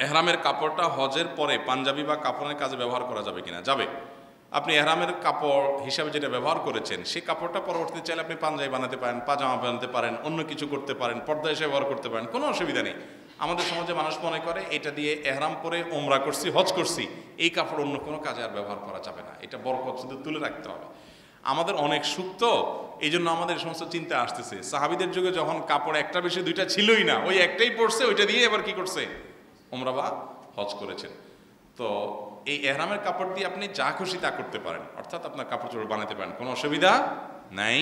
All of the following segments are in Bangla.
এহরামের কাপড়টা হজের পরে পাঞ্জাবি বা কাপড়ের কাজে ব্যবহার করা যাবে কিনা? যাবে। আপনি এহরামের কাপড় হিসাবে যেটা ব্যবহার করেছেন সেই কাপড়টা পরবর্তীতে চাইলে আপনি পাঞ্জাবি বানাতে পারেন, পাজামা বানাতে পারেন, অন্য কিছু করতে পারেন, পর্দা হিসেবে ব্যবহার করতে পারেন, কোনো অসুবিধা নেই। আমাদের সমাজে মানুষ মনে করে এটা দিয়ে এহরাম পরে ওমরা করছি, হজ করছি, এই কাপড় অন্য কোনো কাজে আর ব্যবহার করা যাবে না, এটা বরকত শুধু তুলে রাখতে হবে। আমাদের অনেক সুক্ত, এই জন্য আমাদের সমস্ত চিন্তা আসতেছে। সাহাবিদের যুগে যখন কাপড় একটা বেশি দুইটা ছিলই না, ওই একটাই পরছে, ওইটা দিয়ে এবার কি করছে, ওমরা বা হজ করেছেন। তো এই এহরামের কাপড় দিয়ে আপনি যা খুশি তা করতে পারেন, অর্থাৎ আপনার কাপড় চোপড় বানাতে পারেন, কোনো অসুবিধা নাই।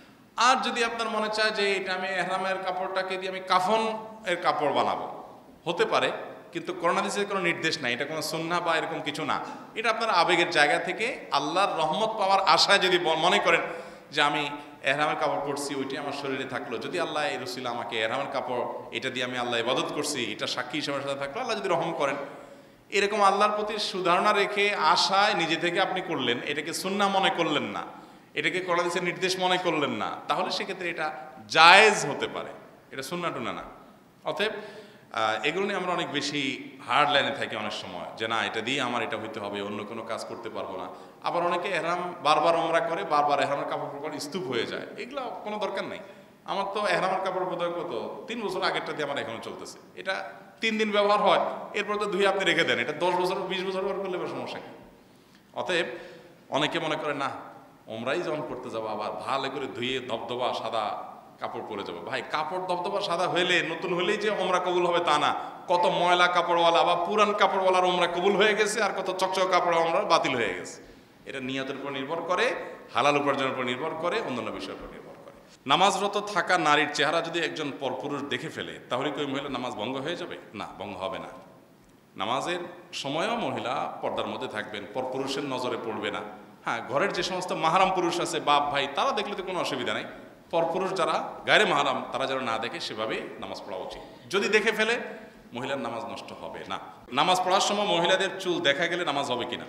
আর যদি আপনার মনে চায় যে এটা আমি এহরামের কাপড়টাকে দিয়ে আমি কাফন এর কাপড় বানাবো, হতে পারে, কিন্তু কোরআন হাদিসের কোনো নির্দেশ নাই, এটা কোনো সুন্নাহ বা এরকম কিছু না। এটা আপনার আবেগের জায়গা থেকে আল্লাহর রহমত পাওয়ার আশায় যদি মনে করেন যে আমি এহরামের কাপড় পরছি, ওইটি আমার শরীরে থাকলো, যদি আল্লাহ এই রসিলা আমাকে এহরামের কাপড় এটা দিয়ে আমি আল্লাহ ইবাদত করছি, এটা সাক্ষী হিসেবে সাথে থাকলো, আল্লাহ যদি রহম করেন, এরকম আল্লাহর প্রতি সুধারণা রেখে আশায় নিজে থেকে আপনি করলেন, এটাকে সুন্নাহ মনে করলেন না, এটাকে কোরআন হাদিসের নির্দেশ মনে করলেন না, তাহলে সেক্ষেত্রে এটা জায়েজ হতে পারে, এটা সুন্নাহ টুন্নাহ না। অতএব এগুলো নিয়ে আমরা অনেক বেশি হার্ড লাইনে থাকি অনেক সময়, যে না এটা দিয়ে আমার এটা হইতে হবে, অন্য কোনো কাজ করতে পারবো না। আবার অনেকে এহরাম বারবার ওমরা করে, বারবার এহরামের কাপড় পরে স্তূপ হয়ে যায়, এগুলো কোনো দরকার নেই। আমার তো এহরামের কাপড় বোধহয় কত 3 বছর আগেরটা দিয়ে আমার এখনো চলতেছে, এটা 3 দিন ব্যবহার হয়, এরপর তো ধুয়ে আপনি রেখে দেন, এটা 10 বছর 20 বছর ব্যবহার করলে এবার সমস্যা কি? অতএব অনেকে মনে করে না ওমরাই যখন করতে যাবো আবার ভালো করে ধুয়ে দবদবা সাদা কাপড় পরে যাবো। ভাই, কাপড় দবদবা সাদা হইলে, নতুন হলেই যে ওমরা কবুল হবে তা না। কত ময়লা কাপড়ওয়ালা বা পুরান কাপড়ওয়ালার ওমরা কবুল হয়ে গেছে, আর কত চকচক কাপড় ওমরা বাতিল হয়ে গেছে। এটা নিয়তের উপর নির্ভর করে, হালাল উপার্জনের উপর নির্ভর করে, অন্যান্য বিষয়ের উপর নির্ভর করে। নামাজরত থাকা নারীর চেহারা যদি একজন পরপুরুষ দেখে ফেলে, তাহলে কি ওই মহিলা নামাজ ভঙ্গ হয়ে যাবে? না, ভঙ্গ হবে না। নামাজের সময়ও মহিলা পর্দার মধ্যে থাকবেন, পরপুরুষের নজরে পড়বে না। হ্যাঁ, ঘরের যে সমস্ত মাহারাম পুরুষ আছে, বাপ ভাই, তারা দেখলে তো কোনো অসুবিধা নাই। পরপুরুষ যারা গায়রে মাহারাম, তারা যেন না দেখে, সেভাবে নামাজ পড়া উচিত। যদি দেখে ফেলে, মহিলার নামাজ নষ্ট হবে না। নামাজ পড়ার সময় মহিলাদের চুল দেখা গেলে নামাজ হবে কিনা?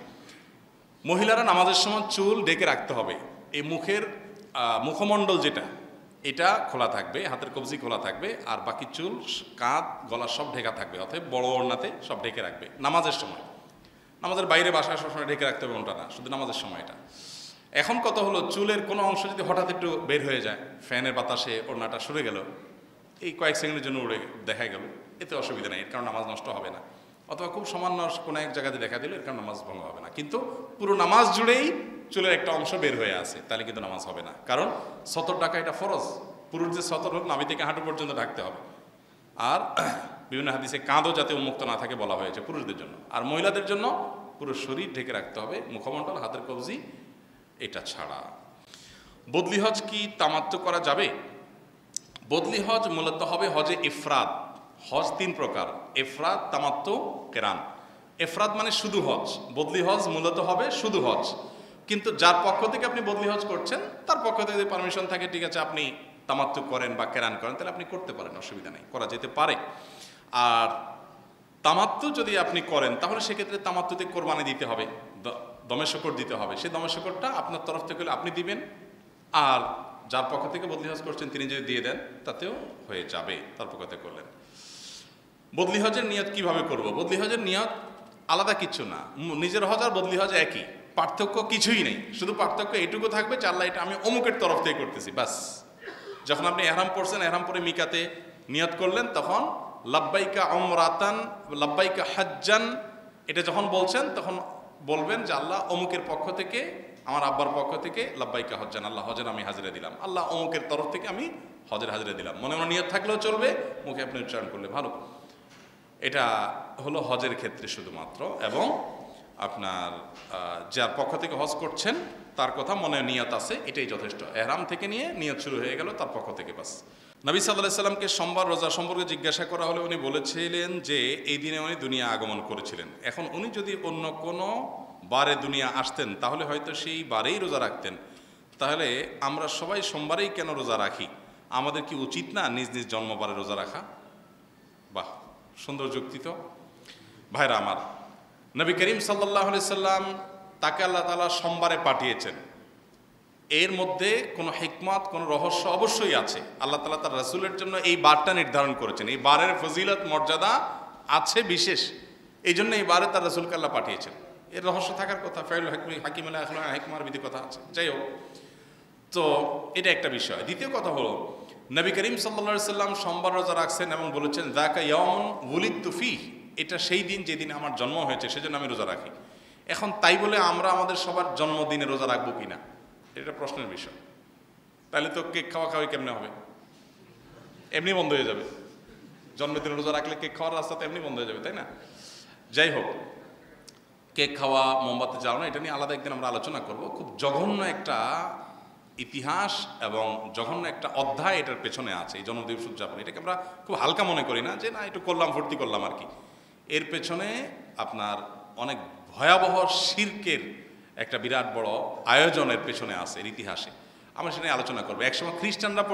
মহিলারা নামাজের সময় চুল ডেকে রাখতে হবে। এই মুখের মুখমণ্ডল যেটা, এটা খোলা থাকবে, হাতের কবজি খোলা থাকবে, আর বাকি চুল, কাঁধ, গলা সব ঢেকা থাকবে। অতএব বড় ওড়নাতে সব ঢেকে রাখবে নামাজের সময়। নামাজের বাইরে বাসায় সবসময় ঢেকে রাখতে হবে ওটা না, শুধু নামাজের সময় এটা। এখন কত হলো, চুলের কোনো অংশ যদি হঠাৎ একটু বের হয়ে যায়, ফ্যানের বাতাসে ওড়নাটা সরে গেল, এই কয়েক সেকেন্ডের জন্য উড়ে দেখা গেল, এতে অসুবিধা নেই, এর কারণে নামাজ নষ্ট হবে না। অথবা খুব সামান্য কোনো এক জায়গাতে দেখা দিল, এর কারণে নামাজ ভঙ্গ হবে না। কিন্তু পুরো নামাজ জুড়েই চুলের একটা অংশ বের হয়ে আছে, তাহলে কিন্তু নামাজ হবে না। কারণ সতর ঢাকা এটা ফরজ। পুরুষদের সতর হল নাভি থেকে হাঁটু পর্যন্ত ঢাকতে হবে। আর বিভিন্ন হাদিসে কাঁধও যাতে উন্মুক্ত না থাকে বলা হয়েছে পুরুষদের জন্য। আর মহিলাদের জন্য পুরো শরীর ঢেকে রাখতে হবে, মুখমণ্ডল, হাতের কবজি, এটা ছাড়া। বদলি হজ কি তামাত্তু করা যাবে? বদলি হজ মূলত হবে হজে ইফরাদ। হজ 3 প্রকার: ইফরাদ, তামাত্তু, কেরান। ইফরাদ মানে শুধু হজ, বদলি হজ মূলত হবে শুধু হজ। কিন্তু যার পক্ষ থেকে আপনি বদলি হজ করছেন, তার পক্ষ থেকে যদি পারমিশন থাকে, ঠিক আছে আপনি তামাত্তু করেন বা কেরান করেন, তাহলে আপনি করতে পারেন, অসুবিধা নেই, করা যেতে পারে। আর তামাত্তু যদি আপনি করেন, তাহলে সেক্ষেত্রে তামাত্তুতে কোরবানি দিতে হবে, দমে শকর দিতে হবে। সেই দমে শকরটা আপনার তরফ থেকে আপনি দিবেন, আর যার পক্ষ থেকে বদলি হজ করছেন তিনি যদি দিয়ে দেন, তাতেও হয়ে যাবে, তার পক্ষ থেকে করলেন। বদলি হজের নিয়ত কিভাবে করব? বদলি হজের নিয়ত আলাদা কিছু না, নিজের হজ আর বদলি হজ একই, পার্থক্য কিছুই নেই। শুধু পার্থক্য এইটুকু থাকবে যে আল্লাহ এটা আমি অমুকের তরফ থেকে করতেছি, বাস। যখন আপনি এহরাম পড়ছেন, এহরাম পরে মিকাতে নিয়ত করলেন, তখন লাব্বাইকা উমরাতান, লাব্বাইকা হাজ্জান, এটা যখন বলছেন, তখন বলবেন যে আল্লাহ অমুকের পক্ষ থেকে, আমার আব্বার পক্ষ থেকে লাব্বাইকা হজ্জান, আল্লাহ হজের আমি হাজিরা দিলাম, আল্লাহ অমুকের তরফ থেকে আমি হজের হাজিরা দিলাম। মনে মনে নিয়ত থাকলেও চলবে, মুখে আপনি উচ্চারণ করলে ভালো। এটা হলো হজের ক্ষেত্রে শুধুমাত্র। এবং আপনার যার পক্ষ থেকে হজ করছেন তার কথা মনে নিয়ত আছে, এটাই যথেষ্ট। এহরাম থেকে নিয়ে নিয়ত শুরু হয়ে গেল তার পক্ষ থেকে, বাস। নবী সাল্লাল্লাহু আলাইহি সাল্লামকে সোমবার রোজা সম্পর্কে জিজ্ঞাসা করা হলে উনি বলেছিলেন যে এই দিনে উনি দুনিয়া আগমন করেছিলেন। এখন উনি যদি অন্য কোনো বারে দুনিয়া আসতেন, তাহলে হয়তো সেই বারেই রোজা রাখতেন। তাহলে আমরা সবাই সোমবারেই কেন রোজা রাখি? আমাদের কি উচিত না নিজ নিজ জন্মবারে রোজা রাখা? বাহ, সুন্দর যুক্তি তো। ভাইরা আমার, নবী করিম সাল্লাল্লাহু আলাইহি সাল্লাম তাকে আল্লাহ তাআলা সোমবারে পাঠিয়েছেন, এর মধ্যে কোনো হিকমত, কোনো রহস্য অবশ্যই আছে। আল্লাহ তাআলা তার রাসূলের জন্য এই বারটা নির্ধারণ করেছেন, এই বারের ফজিলত, মর্যাদা আছে বিশেষ। এই জন্য এবারে তার রাসূলকে আল্লাহ পাঠিয়েছেন। এর রহস্য থাকার কথা, ফাইল হাকিম আল আখলাক হিকমার বিধি কথা আছে। যাই হোক, তো এটা একটা বিষয়। দ্বিতীয় কথা হলো, নবী করিম সাল্লাল্লাহু আলাইহি সাল্লাম সোমবার রোজা রাখছেন এবং বলেছেন যাকা ইয়াউমুন ওয়ালিদতু ফীহ, এটা সেই দিন যেদিন আমার জন্ম হয়েছে, সেজন্য আমি রোজা রাখি। এখন তাই বলে আমরা আমাদের সবার জন্মদিনে রোজা রাখবো কিনা, এটা প্রশ্নের বিষয়। তাহলে তো কেক খাওয়া খাওয়াই কেমনে হবে? এমনি বন্ধ হয়ে যাবে। জন্মদিনে রোজা রাখলে কেক খাওয়ার রাস্তা তো এমনি বন্ধ হয়ে যাবে, তাই না? যাই হোক, কেক খাওয়া, মোমবাতি জ্বালানো, এটা নিয়ে আলাদা একদিন আমরা আলোচনা করব। খুব জঘন্য একটা ইতিহাস এবং জঘন্য একটা অধ্যায় এটার পেছনে আছে, এই জন্মদিবস উদযাপন। এটাকে আমরা খুব হালকা মনে করি না, যে না একটু করলাম, ফুর্তি করলাম আর কি। এর পেছনে আপনার অনেক ভয়াবহ শিরকের একটা বিরাট বড় আয়োজনের পেছনে আছে এর ইতিহাসে। আমরা সেটা নিয়ে আলোচনা করবো। একসময় খ্রিস্টানরা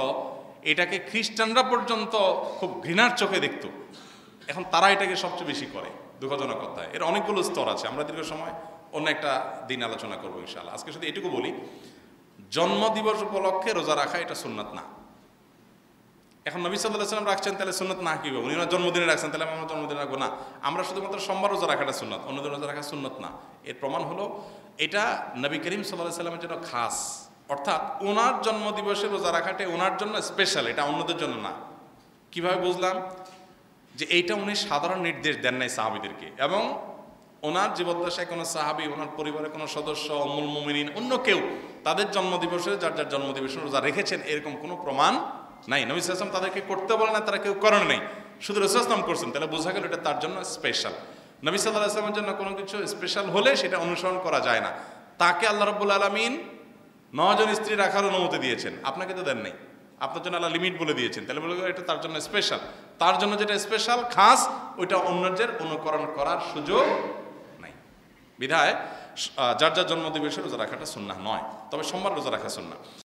পর্যন্ত খুব ঘৃণার চোখে দেখত। এখন তারা এটাকে সবচেয়ে বেশি করে। দুঃখজনক অধ্যায়। এর অনেকগুলো স্তর আছে, আমরা দীর্ঘ সময় অন্য একটা দিন আলোচনা করবো ইনশাআল্লাহ। আজকে শুধু এটুকু বলি, জন্মদিবস উপলক্ষে রোজা রাখা এটা সুন্নাত না। এখন নবী সাল্লাল্লাহু আলাইহি ওয়াসাল্লাম রাখছেন, তাহলে সুন্নাত না কি হবে? উনি জন্মদিনে রাখছেন, তাহলে আমরা জন্মদিনে রাখবো না। আমরা শুধুমাত্র সোমবার রোজা রাখাটা সুন্নাত, অন্যদিন রোজা রাখা সুন্নাত না। এর প্রমাণ হলো এটা নবী করিম সাল্লাল্লাহু আলাইহি ওয়াসাল্লামের জন্য খাস, অর্থাৎ ওনার জন্মদিবসে রোজা রাখাটা ওনার জন্য স্পেশাল, এটা অন্যদের জন্য না। কিভাবে বুঝলাম? যে এইটা উনি সাধারণ নির্দেশ দেন নাই সাহাবীদেরকে, এবং ওনার জীবদ্দশায় কোনো সাহাবী, ওনার পরিবারের কোনো সদস্য, উম্মুল মুমিনিন, অন্য কেউ তাদের জন্মদিবসে যার যার জন্মদিবসে রোজা রেখেছেন এরকম কোনো প্রমাণ নাই। নবী সাল্লাল্লাহু আলাইহি ওয়াসাল্লাম তাদেরকে করতে বলে না, তারা কেউ করেন নাই, শুধু রাসূল সাল্লাল্লাহু আলাইহি ওয়াসাল্লাম করছেন। তাহলে বোঝা গেল এটা তার জন্য স্পেশাল। নবী সাল্লাল্লাহু আলাইহি ওয়াসাল্লামের জন্য কোনো কিছু স্পেশাল হলে সেটা অনুসরণ করা যায় না। তাকে আল্লাহ রাব্বুল আলামিন 9 জন স্ত্রী রাখার অনুমতি দিয়েছেন, আপনাকে তো দেন নাই। আপনার জন্য আল্লাহ লিমিট বলে দিয়েছেন, তাহলে বলে এটা তার জন্য স্পেশাল। তার জন্য যেটা স্পেশাল, খাস, ওইটা অন্যদের অনুকরণ করার সুযোগ নাই। বিধায় যার যার জন্মদিবসে রোজা রাখাটা সুন্নাহ নয়, তবে সোমবার রোজা রাখা সুন্নাহ।